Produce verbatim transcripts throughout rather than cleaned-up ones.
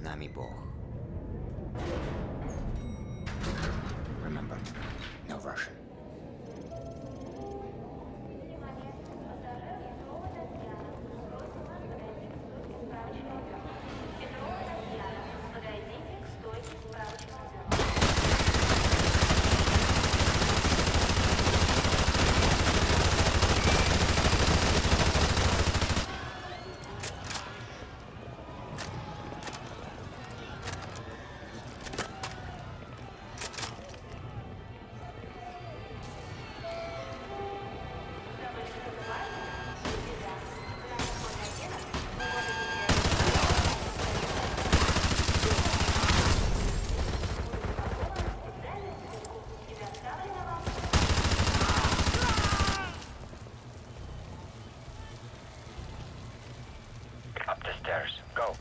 нами Бог. Remember, no Russian. Up the stairs. Go.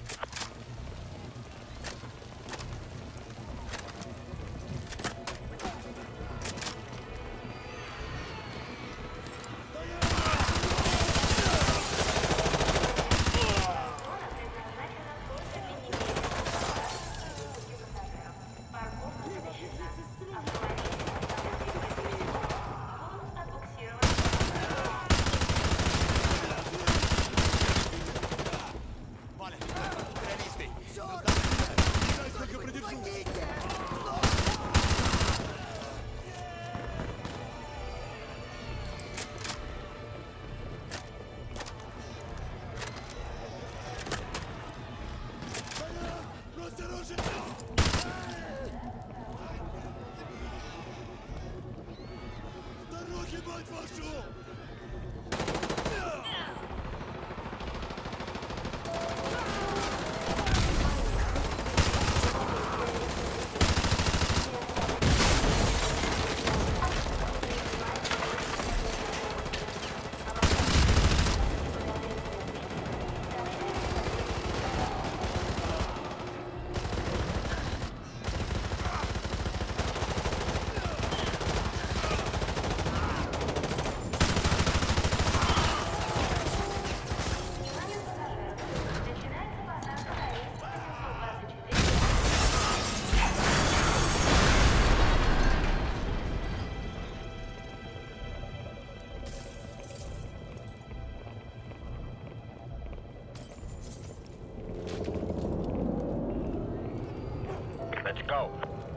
Let's go.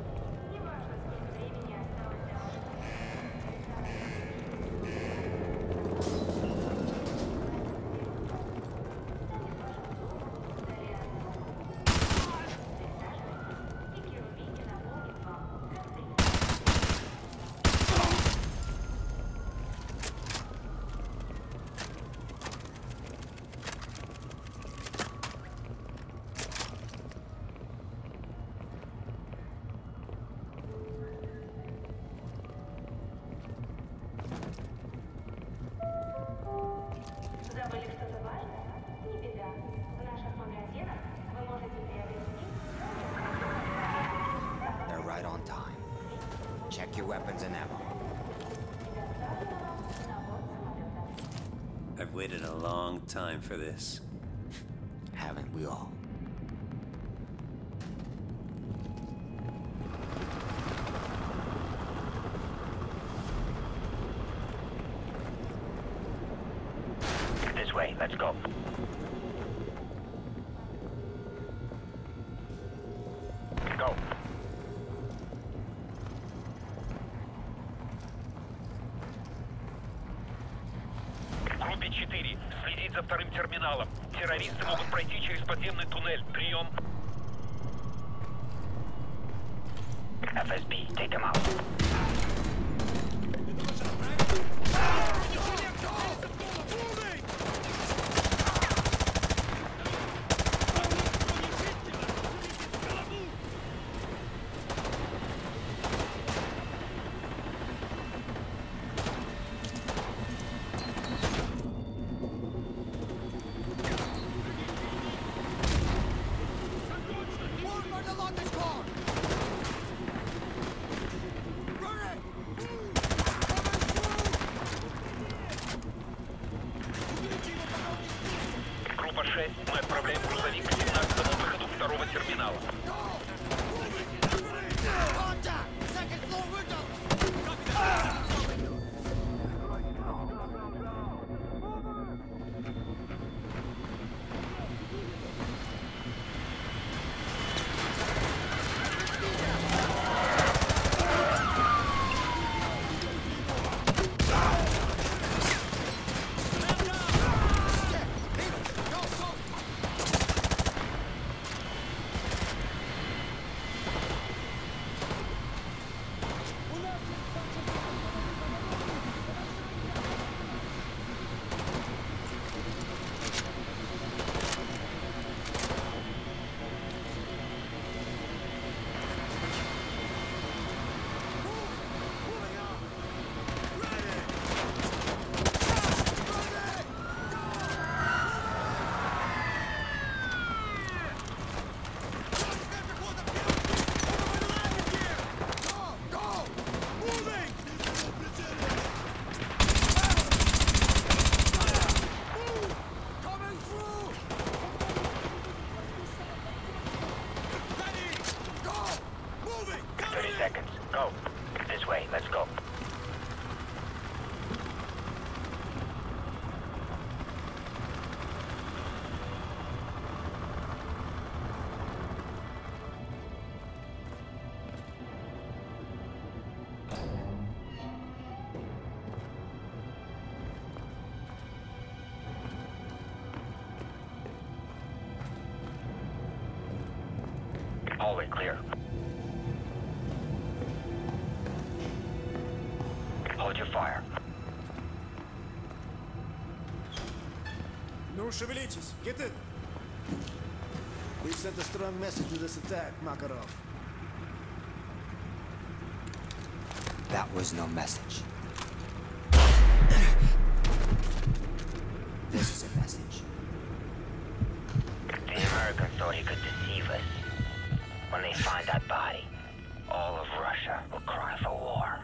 They're right on time. Check your weapons and ammo. I've waited a long time for this. Haven't we all? This way. Let's go. Go. Группе четыре. Следить за вторым терминалом. Террористы могут пройти через подземный туннель. Прием. эф эс би, take them out. Группа шесть. Мы отправляем грузовик к семнадцатому выходу второго терминала. терминала. thirty seconds. Go. This way. Let's go. Hallway clear. Hold your fire. No, шевелитесь. Get in. We've sent a strong message to this attack, Makarov. That was no message. This is a message. The Americans thought he could deceive us. When they find that body, all of Russia will cry for war.